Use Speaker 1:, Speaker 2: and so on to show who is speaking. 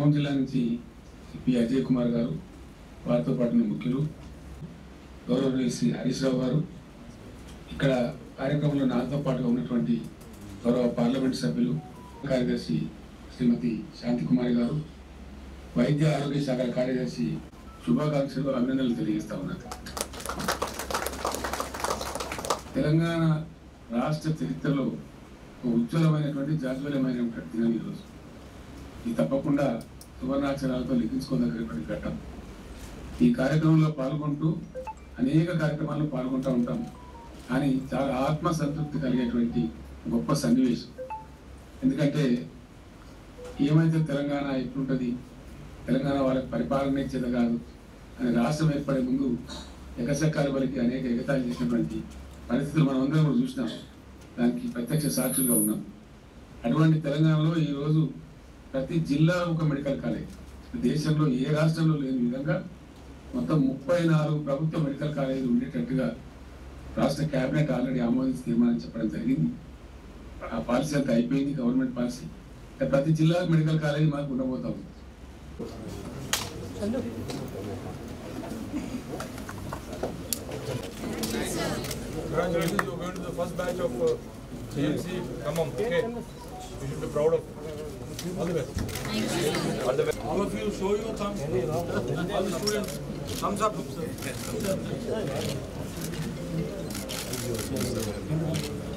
Speaker 1: ఖమ్మం జిల్లా నుంచి పి అజయ్ కుమార్ గారు, వారితో పాటు ముఖ్యులు గౌరవనీయులు శ్రీ హరీష్ రావు గారు, ఇక్కడ కార్యక్రమంలో నాతో పాటుగా ఉన్నటువంటి గౌరవ పార్లమెంట్ సభ్యులు కార్యదర్శి శ్రీమతి శాంతికుమారి గారు, వైద్య ఆరోగ్య శాఖ కార్యదర్శి శుభాకాంక్షలు, అభినందనలు తెలియజేస్తా ఉన్నారు. తెలంగాణ రాష్ట్ర చరిత్రలో ఒక ఉజ్వలమైనటువంటి జాజ్వల్యమైనటువంటి దినం ఈరోజు. ఇది తప్పకుండా సువర్ణాక్షరాలతో లిఖించుకోదగినటువంటి ఘట్టం. ఈ కార్యక్రమంలో పాల్గొంటూ అనేక కార్యక్రమాల్లో పాల్గొంటూ ఉంటాం, కానీ చాలా ఆత్మసంతృప్తి కలిగేటువంటి గొప్ప సన్నివేశం. ఎందుకంటే ఏమైతే తెలంగాణ ఎట్లుంటుంది, తెలంగాణ వాళ్ళకి పరిపాలన ఇచ్చేది కాదు అని రాష్ట్రం ఏర్పడే ముందు ఎగసెక్కాల వరకు అనేక ఎగతాళి చేసినటువంటి పరిస్థితులు మనం అందరం కూడా చూసినాం, దానికి ప్రత్యక్ష సాక్షులుగా ఉన్నాం. అటువంటి తెలంగాణలో ఈరోజు ప్రతి జిల్లా ఒక మెడికల్ కాలేజ్, దేశంలో ఏ రాష్ట్రంలో లేని విధంగా మొత్తం 34 ప్రభుత్వ మెడికల్ కాలేజీలు ఉండేటట్టుగా రాష్ట్ర కేబినెట్ ఆల్రెడీ ఆమోదించి తీర్మానం చెప్పడం జరిగింది. ఆ పాలసీ అంతా అయిపోయింది, గవర్నమెంట్ పాలసీ. ప్రతి జిల్లా మెడికల్ కాలేజీ మాకు ఉండబోతా ఉంది.
Speaker 2: Congratulations, you're going to the first batch of CMC. Come on, okay. You should be proud of it. All the best. All the best. All of you show your thumbs. All the students, thumbs up.